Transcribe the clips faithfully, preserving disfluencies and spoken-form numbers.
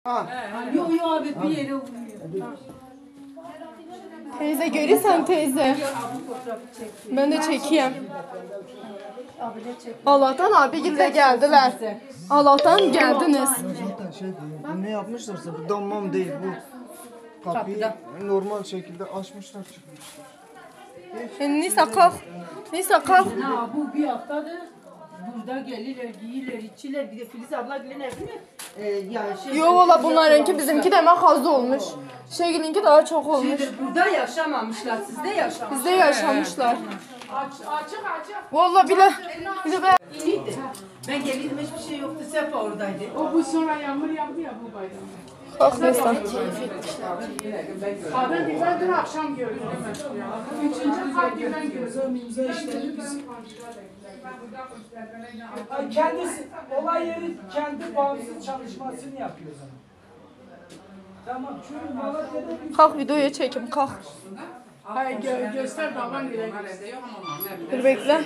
Ha. Yo yo abi bir yere vuruyor. Teyze görürsen teyze. Ben de çekeyim. Allah'tan abi de geldiler. Allah'tan geldiniz. Zaten şey değil. Bu ne yapmışlarsa bu damam değil bu. Kapıyı normal şekilde açmışlar çıkmışlar. Nisa kalk. Nisa kalk. Ha bu bir haftadır burada gelirler, giyirler, içiler. Bir de Filiz abla gelin evine. Ee, yani şey, Yo valla bunlarınki bizimki demek az olmuş. Şeygilinki daha çok olmuş. Şeydir, burada yaşamamışlar, sizde yaşamışlar. Bizde yaşamışlar. Aç, açık açık. Valla bile bile be. İyiydi. Ben geliyordum hiçbir şey yoktu. Sefa oradaydı. O bu sonra yağmur yağdı ya bu bayram. Kalk Nisa. Abi ben dün akşam gördüm. Üçüncü kat güven gördüm. İşte biz Kendisi, olay yeri kendi bağımsız çalışmasını yapıyor zaten. Tamam, çünkü Malatya'da bir Kalk videoya çekim kalk. hayır gö göster baban güle. Dur bekle.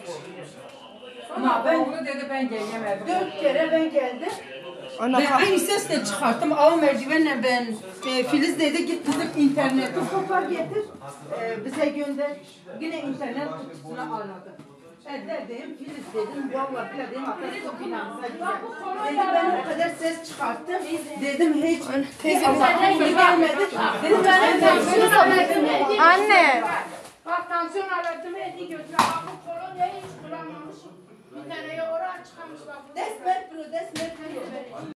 Ama ben dedi ben gelemedim. Dört kere ben geldim. Ana Ben kalk. aynı sesle çıkarttım. Ama merdivenle ben e, Filiz dedi git bizim interneti kopar getir. E, bize gönder. Yine internet kutusunu aradı. Eder dedim Filiz dedim. Vallahi bile dedim atası çok inansa güzel. Dedi ben o kadar ses çıkarttım. Dedim hiç Teyze hiç gelmedi. Dedim ben Anne. Bak tansiyon aletimi edi götür. Bak bu kolonyayı hiç kullanmamış. Bir tane oraya çıkarmış bak. Desmet bro, desmet bro.